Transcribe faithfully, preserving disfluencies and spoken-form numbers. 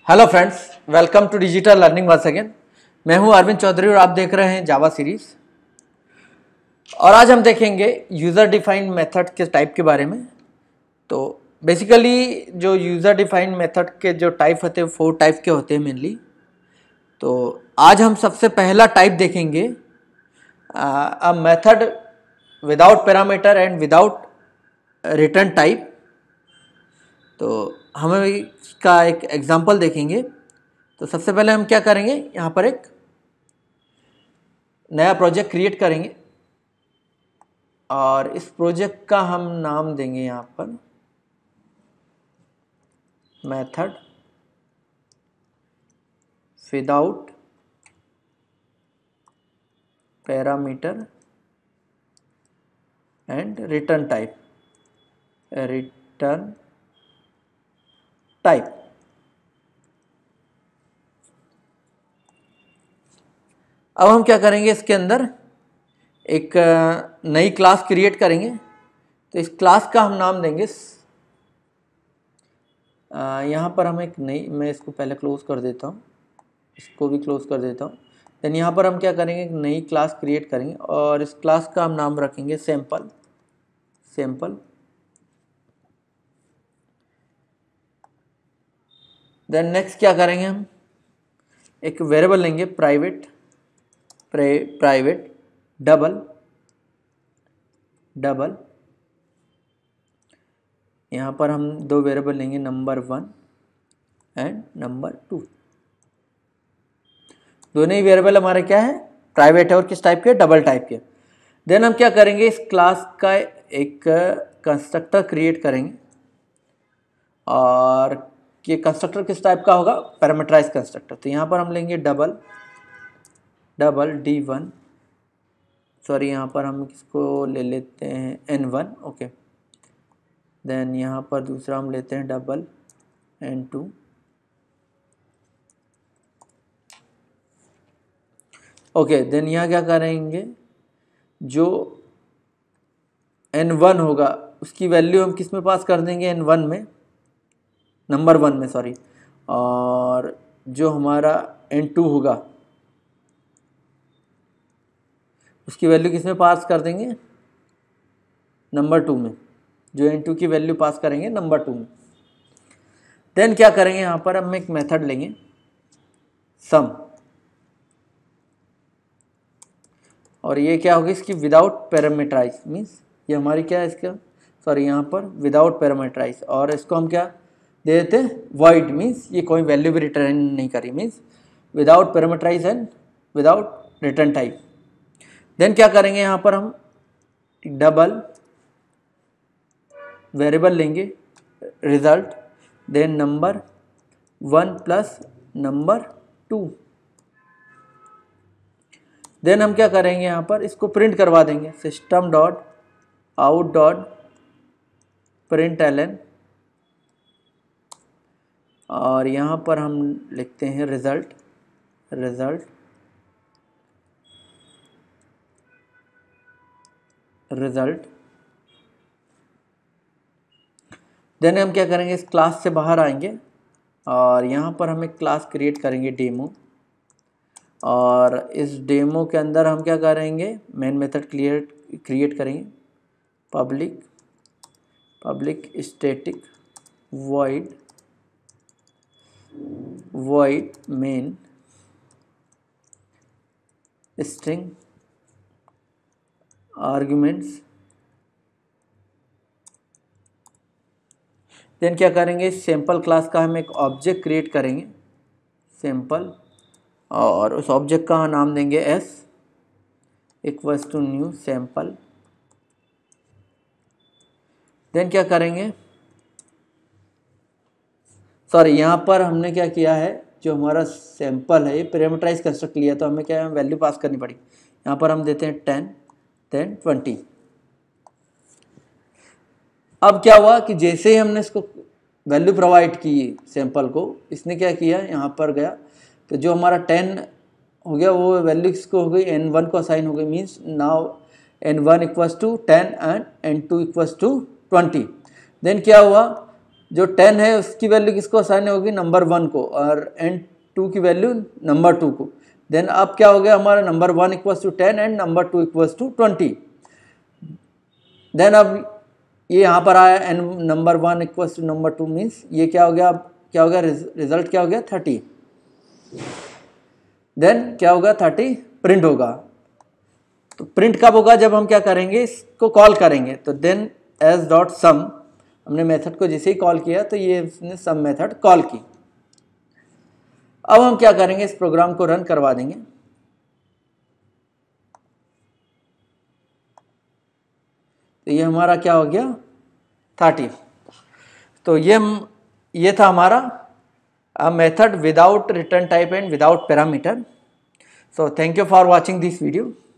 Hello friends, welcome to digital learning once again. मैं हूं अरविंद चौधरी और आप देख रहे हैं जावा सीरीज। और आज हम देखेंगे यूज़र डिफाइंड मेथड के टाइप के बारे में। तो बेसिकली जो यूज़र डिफाइंड मेथड के जो टाइप होते हैं फोर टाइप के होते हैं मेनली। तो आज हम सबसे पहला टाइप देखेंगे a method without parameter and without return type. तो हम इसका एक एग्जांपल देखेंगे। तो सबसे पहले हम क्या करेंगे, यहाँ पर एक नया प्रोजेक्ट क्रिएट करेंगे और इस प्रोजेक्ट का हम नाम देंगे यहाँ पर method without parameter and return type return type. अब हम क्या करेंगे, इसके अंदर एक नई क्लास क्रिएट करेंगे। तो इस क्लास का हम नाम देंगे, यहाँ पर हम एक नई, मैं इसको पहले क्लोज कर देता हूँ, इसको भी क्लोज कर देता हूँ। देन यहाँ पर हम क्या करेंगे, एक नई क्लास क्रिएट करेंगे और इस क्लास का हम नाम रखेंगे सैंपल सैंपल। देन नेक्स्ट क्या करेंगे, हम एक वेरिएबल लेंगे प्राइवेट प्राइवेट डबल डबल यहाँ पर हम दो वेरिएबल लेंगे, number one and number two. दोनों ही वेरिएबल हमारे क्या है, प्राइवेट है और किस टाइप के, डबल टाइप के। देन हम क्या करेंगे, इस क्लास का एक कंस्ट्रक्टर क्रिएट करेंगे और ये कंस्ट्रक्टर किस टाइप का होगा, पैरामीटराइज कंस्ट्रक्टर। तो यहाँ पर हम लेंगे double double D one, sorry यहाँ पर हम इसको ले लेते हैं एन वन, ओके। देन यहाँ पर दूसरा हम लेते हैं double N two, okay. Then यहाँ क्या करेंगे, जो एन वन होगा उसकी वैल्यू हम किस में पास कर देंगे, एन वन में, नंबर वन में सॉरी। और जो हमारा एन टू होगा उसकी वैल्यू किस में पास कर देंगे, नंबर टू में। जो एन टू की वैल्यू पास करेंगे नंबर टू में। देन क्या करेंगे, यहाँ पर हम एक मेथड लेंगे सम, और ये क्या होगी, इसकी विदाउट पैरामीटराइज, मीन्स ये हमारी क्या है, इसका सॉरी यहाँ पर विदाउट पैरामीटराइज। और इसको हम क्या दे देते हैं, वॉइड, मीन्स ये कोई वैल्यू भी रिटर्न नहीं करी, means without parameterize and without return type. Then क्या करेंगे, यहाँ पर हम डबल वेरिएबल लेंगे result, then number one plus number two. Then हम क्या करेंगे, यहाँ पर इसको प्रिंट करवा देंगे, system dot out dot println एलन, और यहाँ पर हम लिखते हैं रिजल्ट रिजल्ट रिजल्ट। देन हम क्या करेंगे, इस क्लास से बाहर आएंगे और यहाँ पर हम एक क्लास क्रिएट करेंगे डेमो, और इस डेमो के अंदर हम क्या करेंगे, मेन मेथड क्रिएट क्रिएट करेंगे, public public static void void main string arguments. Then क्या करेंगे, सैंपल क्लास का हम एक ऑब्जेक्ट क्रिएट करेंगे सैंपल, और उस ऑब्जेक्ट का नाम देंगे S equals to new sample. Then क्या करेंगे, सॉरी यहाँ पर हमने क्या किया है, जो हमारा सैंपल है ये पैरामीटराइज कंस्ट्रक्ट लिया, तो हमें क्या वैल्यू पास करनी पड़ी। यहाँ पर हम देते हैं टेन देन ट्वेंटी। अब क्या हुआ कि जैसे ही हमने इसको वैल्यू प्रोवाइड की सैंपल को, इसने क्या किया, यहाँ पर गया तो जो हमारा टेन हो गया वो वैल्यू किसको हो गई, एन वन को असाइन हो गई। Means now N one equals to ten and N two equals to twenty. Then क्या हुआ, जो टेन है उसकी वैल्यू किसको असाइन होगी, नंबर वन को, और एन टू की वैल्यू नंबर टू को। देन अब क्या हो गया हमारा, number one equals to ten and number two equals to twenty. Then अब ये यहाँ पर आया N number one equals to number two means ये क्या हो गया, अब क्या हो गया, रिजल्ट क्या हो गया, थर्टी। देन क्या होगा, थर्टी प्रिंट होगा। तो प्रिंट कब होगा, जब हम क्या करेंगे, इसको कॉल करेंगे। तो देन एज डॉट सम, हमने मेथड को जैसे ही कॉल किया तो ये इसने सम मेथड कॉल की। अब हम क्या करेंगे, इस प्रोग्राम को रन करवा देंगे। तो ये हमारा क्या हो गया, थर्टी। तो ये ये था हमारा method without return type and without parameter. So thank you for watching this video.